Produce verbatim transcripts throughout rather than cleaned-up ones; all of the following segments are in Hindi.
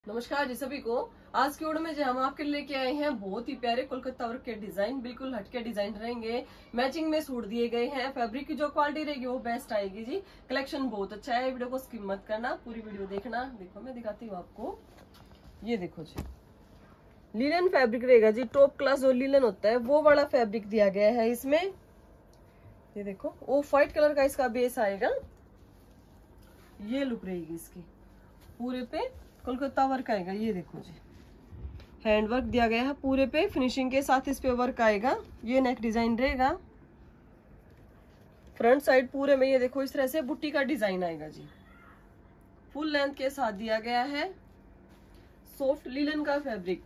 नमस्कार जी सभी को। आज की वीडियो में जो हम आपके लिए लेके आए हैं बहुत ही प्यारे कोलकाता वर्क के डिजाइन, बिल्कुल हटके डिजाइन रहेंगे। मैचिंग में सूट दिए गए हैं। फैब्रिक की जो क्वालिटी रहेगी वो बेस्ट आएगी जी। कलेक्शन बहुत अच्छा है। वीडियो को स्किप मत करना, पूरी वीडियो देखना। देखो मैं दिखाती हूँ आपको। ये देखो जी, लिनन फैब्रिक रहेगा जी। टॉप क्लास जो लिनन होता है वो वाला फैब्रिक दिया गया है इसमें। ये देखो ऑफ व्हाइट कलर का इसका बेस आएगा। ये लुक रहेगी इसकी। पूरे पे कोलकाता वर्क आएगा। ये देखो जी, हैंड वर्क दिया गया है पूरे पे, फिनिशिंग के साथ इस पे वर्क आएगा। ये नेक डिजाइन रहेगा। फ्रंट साइड पूरे में ये देखो इस तरह से बुट्टी का डिजाइन आएगा जी। फुल लेंथ के साथ दिया गया है। सॉफ्ट लिनन का फैब्रिक,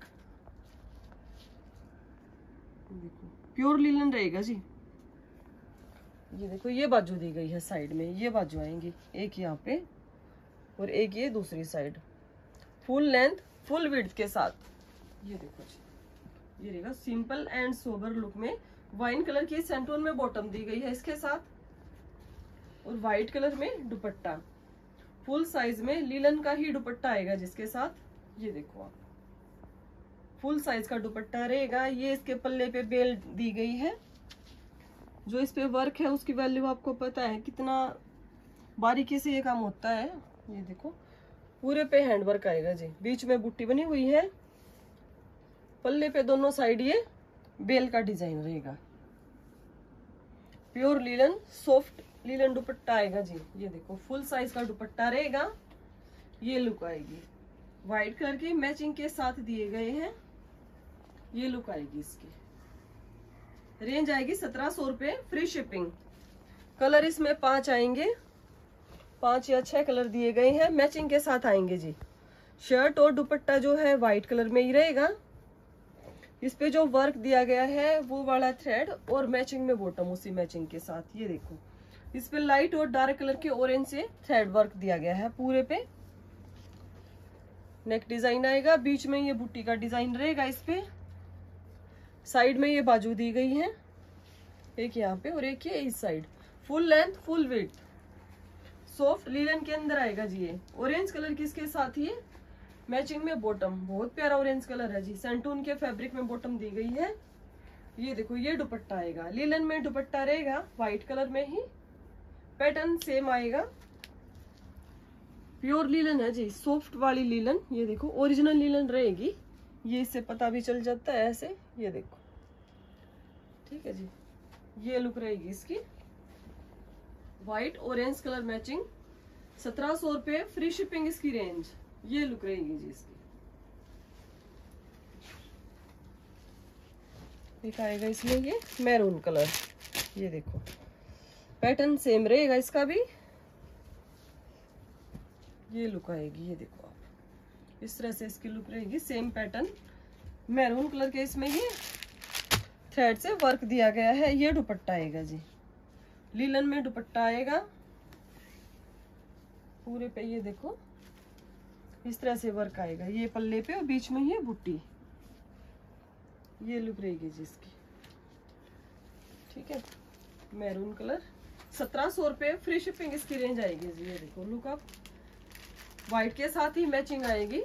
देखो प्योर लिनन रहेगा जी। ये देखो ये बाजू दी गई है साइड में, ये बाजू आएंगी, एक यहाँ पे और एक ये दूसरी side. Full length full width के साथ। ये देखो जी, ये रहेगा सिंपल एंड सोबर लुक में। वाइन कलर की सेंटोन में बॉटम दी गई है इसके साथ और वाइट कलर में दुपट्टा। फुल साइज में लिनन का ही दुपट्टा आएगा जिसके साथ। ये देखो आप, फुल साइज का दुपट्टा रहेगा। ये इसके पल्ले पे बेल दी गई है। जो इस पे वर्क है उसकी वैल्यू आपको पता है कितना बारीकी से ये काम होता है। ये देखो पूरे पे हैंड वर्क आएगा जी। बीच में बुट्टी बनी हुई है। पल्ले पे दोनों साइड ये बेल का डिजाइन रहेगा। प्योर लिनन सॉफ्ट लिनन दुपट्टा आएगा जी। ये देखो फुल साइज का दुपट्टा रहेगा। ये लुक आएगी। व्हाइट कलर की मैचिंग के साथ दिए गए हैं। ये लुक आएगी इसकी। रेंज आएगी सत्रह सौ रुपये, फ्री शिपिंग। कलर इसमें पांच आएंगे, पांच या छह कलर दिए गए हैं, मैचिंग के साथ आएंगे जी। शर्ट और दुपट्टा जो है व्हाइट कलर में ही रहेगा। इस पे जो वर्क दिया गया है वो वाला थ्रेड और मैचिंग में बॉटम उसी मैचिंग के साथ। ये देखो इस पे लाइट और डार्क कलर के ऑरेंज से थ्रेड वर्क दिया गया है पूरे पे। नेक डिजाइन आएगा, बीच में ये बुट्टी का डिजाइन रहेगा इस पे। साइड में ये बाजू दी गई है, एक यहाँ पे और एक ये इस side. Full length full width soft linen के अंदर आएगा जी। ये ऑरेंज कलर की इसके साथ ही मैचिंग में बॉटम, बहुत प्यारा ऑरेंज कलर है जी। सेंटून के फैब्रिक में बॉटम दी गई है। ये देखो ये दुपट्टा आएगा, लिनन में दुपट्टा रहेगा व्हाइट कलर में ही। पैटर्न सेम आएगा। प्योर लिनन है जी, सॉफ्ट वाली लिनन। ये देखो ओरिजिनल लिनन रहेगी। ये इससे पता भी चल जाता है ऐसे। ये देखो ठीक है जी। ये लुक रहेगी इसकी। व्हाइट ऑरेंज कलर मैचिंग, सत्रह सौ रुपये, फ्री शिपिंग इसकी रेंज। ये लुक रहेगी जी इसकी। एक आएगा इसमें ये मैरून कलर। ये देखो पैटर्न सेम रहेगा इसका भी। ये लुक आएगी। ये देखो आप, इस तरह से इसकी लुक रहेगी। सेम पैटर्न मैरून कलर के इसमें ये थ्रेड से वर्क दिया गया है। ये दुपट्टा आएगा जी, लिनन में दुपट्टा आएगा पूरे पे। ये देखो इस तरह से वर्क आएगा। ये पल्ले पे और बीच में ये बुट्टी। ये लुक रहेगी जी इसकी। ठीक है, मैरून कलर, सत्रह सौ रुपये, फ्री शिपिंग इसकी रेंज आएगी जी। ये देखो लुक अप, व्हाइट के साथ ही मैचिंग आएगी।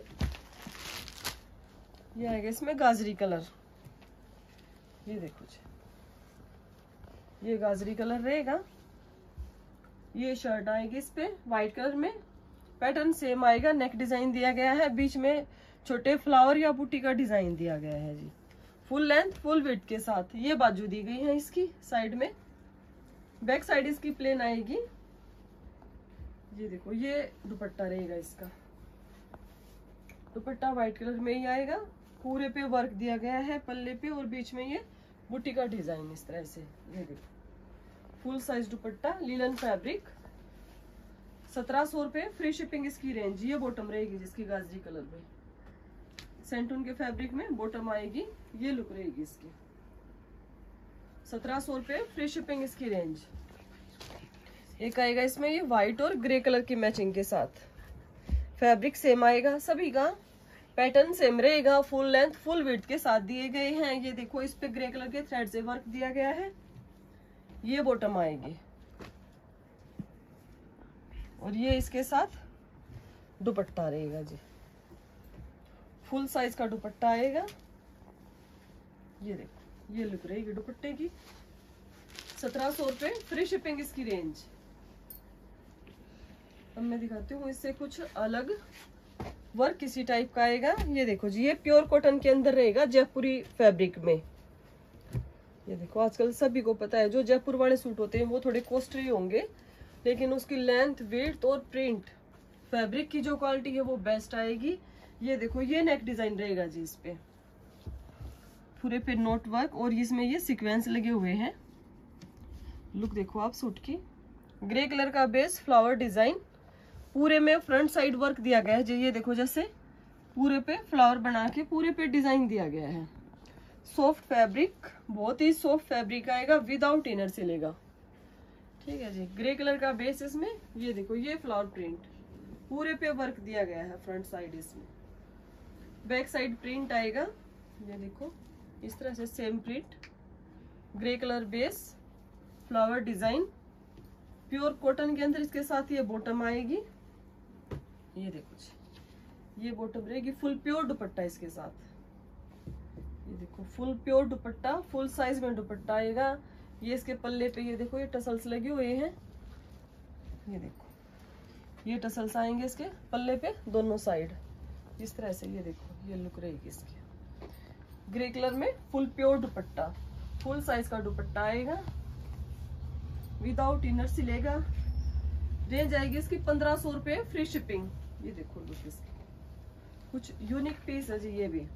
ये आएगा इसमें गाजरी कलर। ये देखो जी, ये गाजरी कलर रहेगा। ये शर्ट आएगी इस पे व्हाइट कलर में। पैटर्न सेम आएगा। नेक डिजाइन दिया गया है, बीच में छोटे फ्लावर या बूटी का डिजाइन दिया गया है जी। फुल लेंथ फुल विड्थ के साथ। ये बाजू दी गई है इसकी साइड में। बैक साइड इसकी प्लेन आएगी। ये देखो ये दुपट्टा रहेगा इसका। दुपट्टा व्हाइट कलर में ही आएगा। पूरे पे वर्क दिया गया है पल्ले पे और बीच में ये बूटी का डिजाइन इस तरह से। ये देखो फुल साइज दुपट्टा, लिनन फैब्रिक, सत्रह सौ रुपये, फ्री शिपिंग इसकी रेंज। ये बॉटम रहेगी जिसकी गाजरी कलर में, सेंटून के फैब्रिक में बॉटम आएगी। ये लुक रहेगी इसकी। सत्रह सौ रुपये, फ्री शिपिंग इसकी रेंज। एक आएगा इसमें ये व्हाइट और ग्रे कलर की मैचिंग के साथ। फैब्रिक सेम आएगा सभी का। पैटर्न सेम रहेगा। फुल लेंथ फुल विड्थ के साथ दिए गए हैं। ये देखो इस पे ग्रे कलर के थ्रेड से वर्क दिया गया है। ये बॉटम आएगी और ये इसके साथ दुपट्टा रहेगा जी। फुल साइज का दुपट्टा आएगा। ये देखो ये लुक रहेगी दुपट्टे की। सत्रह सौ रुपये फ्री शिपिंग इसकी रेंज। अब मैं दिखाती हूँ इससे कुछ अलग वर्क किसी टाइप का आएगा। ये देखो जी, ये प्योर कॉटन के अंदर रहेगा जयपुरी फैब्रिक में। ये देखो आजकल सभी को पता है जो जयपुर वाले सूट होते हैं वो थोड़े कॉस्टली होंगे, लेकिन उसकी लेंथ, वेट और प्रिंट, फैब्रिक की जो क्वालिटी है वो बेस्ट आएगी। ये देखो ये नेक डिजाइन रहेगा जी, इस पे पूरे पे नोट वर्क और इसमें ये सीक्वेंस लगे हुए हैं। लुक देखो आप सूट की। ग्रे कलर का बेस, फ्लावर डिजाइन, पूरे में फ्रंट साइड वर्क दिया गया है जी। ये देखो जैसे पूरे पे फ्लावर बना के पूरे पे डिजाइन दिया गया है। सॉफ्ट फैब्रिक, बहुत ही सॉफ्ट फैब्रिक आएगा, विदाउट इनर सिलेगा। ठीक है जी, ग्रे कलर का बेस इसमें। ये देखो ये फ्लावर प्रिंट पूरे पे वर्क दिया गया है फ्रंट साइड। इसमें बैक साइड प्रिंट आएगा। ये देखो इस तरह से same print, grey colour base, flower design, pure cotton के अंदर इसके साथ ये बॉटम आएगी। ये देखो जी, ये बॉटम रहेगी, फुल प्योर दुपट्टा इसके साथ। ये देखो फुल प्योर दुपट्टा, फुल साइज में दुपट्टा आएगा। ये इसके पल्ले पे ये देखो ये टसल्स लगे हुए हैं। ये देखो ये टसल्स आएंगे इसके पल्ले पे दोनों साइड इस तरह से। ये देखो ये लुक रहेगी इसकी। ग्रे कलर में फुल प्योर दुपट्टा, फुल साइज का दुपट्टा आएगा, विदाउट इनर सिलेगा। रेंज आएगी इसकी पंद्रह सौ रुपये फ्री शिपिंग। ये देखो लुक इसकी, कुछ यूनिक पीस है जी ये भी।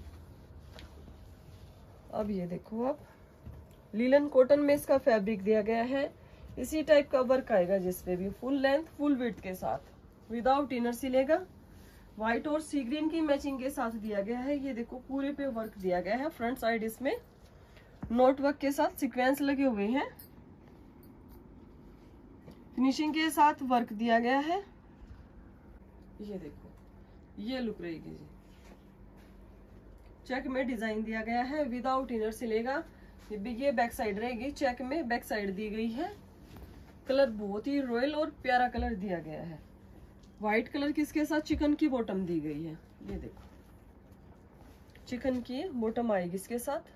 अब ये देखो आप लीलन कॉटन में इसका फैब्रिक दिया गया है। इसी टाइप का वर्क आएगा जिसपे भी फुल लेंथ फुल विड्थ के साथ, विदाउट इनर सिलेगा। व्हाइट और सी ग्रीन की मैचिंग के साथ दिया गया है। ये देखो पूरे पे वर्क दिया गया है। फ्रंट साइड इसमें नोट वर्क के साथ सीक्वेंस लगे हुए हैं। फिनिशिंग के साथ वर्क दिया गया है। ये देखो ये लुक रहेगी जी। चेक में डिजाइन दिया गया है, विदाउट इनर सिलेगा। ये बैक साइड रहेगी, चेक में बैक साइड दी गई है। कलर बहुत ही रॉयल और प्यारा कलर दिया गया है। व्हाइट कलर की इसके साथ चिकन की बॉटम दी गई है। ये देखो चिकन की बॉटम आएगी इसके साथ।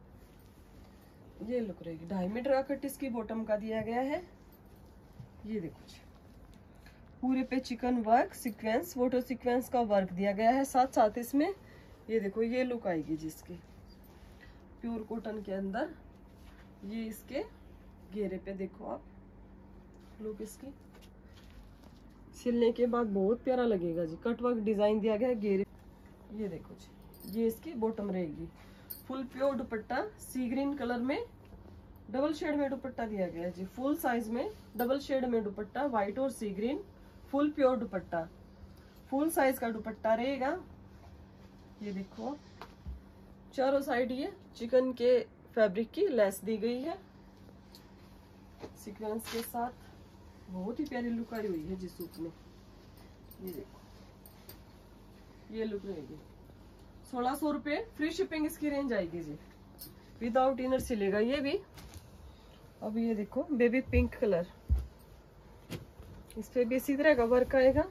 ये लुक रहेगी। ढाई मीटर का कट इसकी बॉटम का दिया गया है। ये देखो पूरे पे chikan work, sequence, photo sequence का वर्क दिया गया है। साथ साथ इसमें ये देखो ये लुक आएगी जिसकी प्योर कॉटन के अंदर। ये इसके घेरे पे देखो आप लुक इसकी, सिलने के बाद बहुत प्यारा लगेगा जी। कट वर्क डिजाइन दिया गया है घेरे। ये देखो जी ये इसकी बॉटम रहेगी। फुल प्योर दुपट्टा, सी ग्रीन कलर में डबल शेड में दुपट्टा दिया गया है जी। फुल साइज में डबल शेड में दुपट्टा, व्हाइट और सी ग्रीन, फुल प्योर दुपट्टा, फुल साइज का दुपट्टा रहेगा। ये देखो चारों साइड ये चिकन के फैब्रिक की लेस दी गई है सीक्वेंस के साथ। बहुत ही प्यारी लुक आई हुई है जिस सूट में। ये देखो ये लुक रहेगी। सोलह सौ रुपये फ्री शिपिंग इसकी रेंज आएगी जी, विदाउट इनर सिलेगा ये भी। अब ये देखो बेबी पिंक कलर, इस पे भी इसी तरह का वर्क आएगा।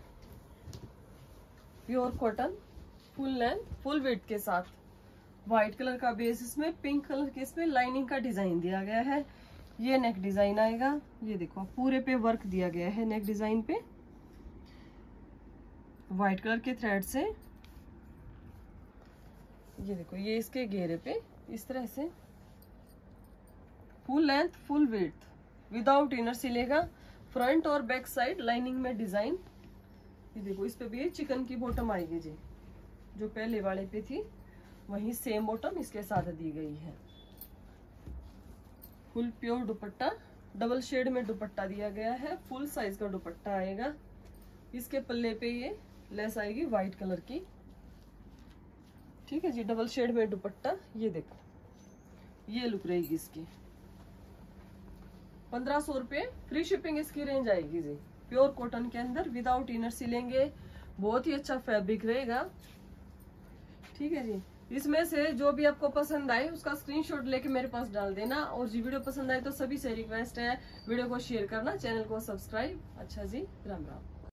Pure cotton, full length full weight के साथ। व्हाइट कलर का बेस, इसमें पिंक कलर के इसमें लाइनिंग का डिजाइन दिया गया है। ये नेक डिजाइन आएगा। ये देखो पूरे पे वर्क दिया गया है नेक डिजाइन पे, व्हाइट कलर के थ्रेड से। ये देखो ये इसके घेरे पे इस तरह से full length full width, without inner सिलेगा। फ्रंट और बैक साइड लाइनिंग में डिजाइन। ये देखो इस पे भी चिकन की बॉटम आएगी जी, जो पहले वाले पे थी वही सेम बॉटम इसके साथ दी गई है। फुल प्योर दुपट्टा, डबल शेड में दुपट्टा दिया गया है। फुल साइज का दुपट्टा आएगा। इसके पल्ले पे ये लेस आएगी व्हाइट कलर की। ठीक है जी, डबल शेड में दुपट्टा। ये देखो ये लुक रहेगी इसकी। पंद्रह सौ रुपये फ्री शिपिंग इसकी रेंज आएगी जी। प्योर कॉटन के अंदर, विदाउट इनर सिलेंगे। बहुत ही अच्छा फैब्रिक रहेगा। ठीक है जी, इसमें से जो भी आपको पसंद आए उसका स्क्रीनशॉट लेके मेरे पास डाल देना। और जी वीडियो पसंद आए तो सभी से रिक्वेस्ट है वीडियो को शेयर करना, चैनल को सब्सक्राइब। अच्छा जी, राम राम।